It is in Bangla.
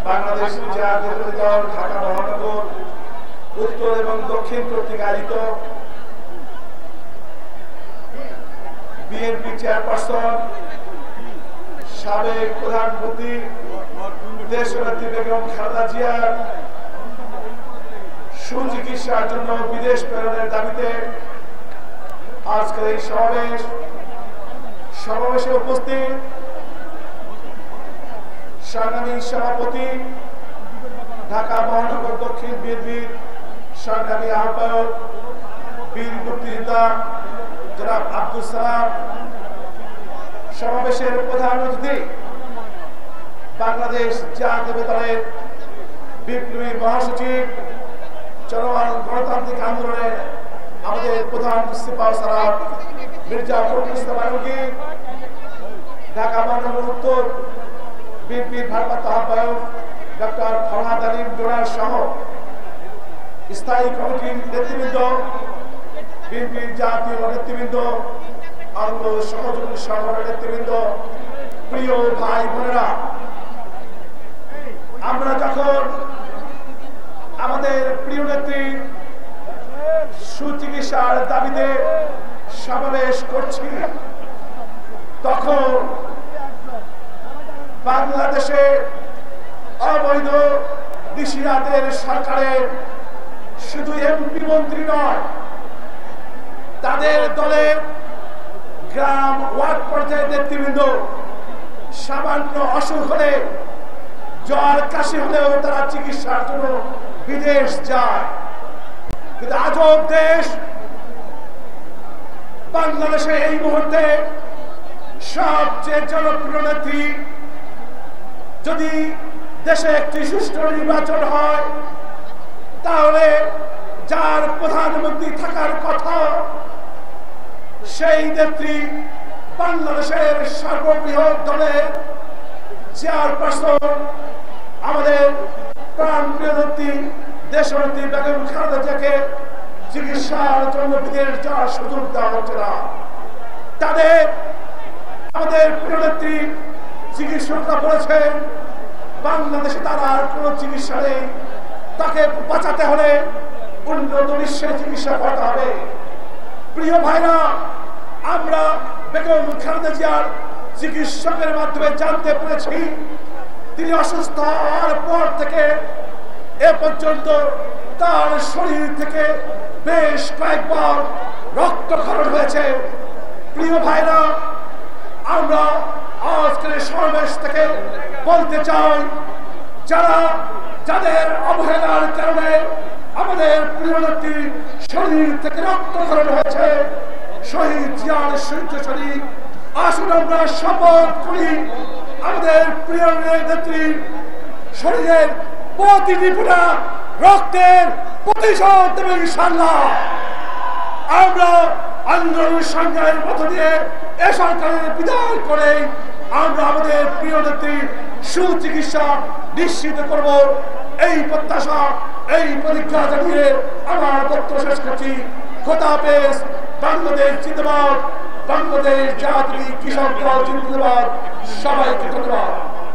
বাংলাদেশ জাতীয়তাবাদী দল ঢাকা মহানগর উত্তর এবং দক্ষিণ কর্তৃক আয়োজিত বিএনপি চেয়ারপারসন সাবেক প্রধানমন্ত্রী দেশনেত্রী বেগম খালেদা জিয়ার সুচিকিৎসার জন্য বিদেশ প্রেরণের দাবিতে আজকের এই সমাবেশে উপস্থিত সংগ্রামী সভাপতি ঢাকা মহানগর দক্ষিণ বিএনপির সংগ্রামী আহ্বায়ক বীর মুক্তিযোদ্ধা জনাব আব্দুল সালাম, সমাবেশের প্রধান অতিথি বাংলাদেশ জাতীয়তাবাদী দলের বিপ্লবী মহাসচিব চলমান গণতান্ত্রিক আন্দোলনের আমাদের প্রধান সিপাহ সালার মির্জা ফখরুল ইসলাম আলমগীর, ঢাকা মহানগর উত্তর বিএনপির ভারপ্রাপ্ত আহ্বায়ক ডক্টর ফরহাদ আলীম ডোনার সহ স্থায়ী কমিটির নেতৃবৃন্দ, বিএনপির জাতীয় নেতৃবৃন্দ, অঙ্গ সহযোগী সংগঠনের নেতৃবৃন্দ, প্রিয় ভাই বোনেরা, আমরা যখন আমাদের প্রিয় নেত্রীর সুচিকিৎসার দাবিতে সমাবেশ করছি, তখন বাংলাদেশে অবৈধ নিশিরাতের সরকারের শুধু এমপি মন্ত্রী নয়, তাদের দলের গ্রাম ওয়ার্ড পর্যায়ের নেতৃবৃন্দ সামান্য অসুখ হলে, জ্বর কাশি হলেও তারা চিকিৎসার জন্য বিদেশ যায়। কিন্তু আজব দেশ বাংলাদেশে এই মুহূর্তে সবচেয়ে জনপ্রিয় নেত্রী, যদি দেশে একটি সুষ্ঠু নির্বাচন হয় তাহলে যার প্রধানমন্ত্রী থাকার কথা সেই নেত্রী বাংলাদেশের সর্ববৃহৎ দলের চেয়ারপারসন, আমাদের প্রাণপ্রিয় নেত্রী দেশনেত্রী বেগম খালেদা জিয়াকে চিকিৎসার জন্য বিদেশ যাওয়ার সুযোগ দেওয়া হচ্ছে না। তাদের আমাদের প্রিয় নেত্রী চিকিৎসকরা বলেছেন বাংলাদেশে তার আর কোনো চিকিৎসা নেই, তাকে বাঁচাতে হলে উন্নত বিশ্বে চিকিৎসা করতে হবে। প্রিয় ভাইরা, আমরা বেগম খালেদা জিয়ার চিকিৎসকের মাধ্যমে জানতে পেরেছি তিনি অসুস্থ হওয়ার পর থেকে এ পর্যন্ত তার শরীর থেকে বেশ কয়েকবার রক্তক্ষরণ হয়েছে। প্রিয় ভাইরা, আমরা আজকের সমাবেশ থেকে বলতে চাই, যাদের অবহেলার কারণে আমাদের প্রিয় নেত্রীর শরীর থেকে রক্তক্ষরণ হয়েছে, শহীদ জিয়ার সূর্য শরীর, আসুন আমরা শপথ করি আমাদের প্রিয় নেত্রীর শরীরের প্রতিটি ফোঁটা রক্তের প্রতিশোধ দেব ইনশাআল্লাহ। আমরা আন্দোলন সংগ্রামের মধ্য দিয়ে এ সরকারের বিদায় করে আমরা আমাদের প্রিয় নেত্রীর সুচিকিৎসা নিশ্চিত করব, এই প্রত্যাশা, এই প্রতিজ্ঞা জানিয়ে আমার বক্তব্য শেষ করছি। খোদা হাফেজ। বাংলাদেশ জিন্দাবাদ, বাংলাদেশ জাতীয় কৃষক দল জিন্দাবাদ। সবাইকে ধন্যবাদ।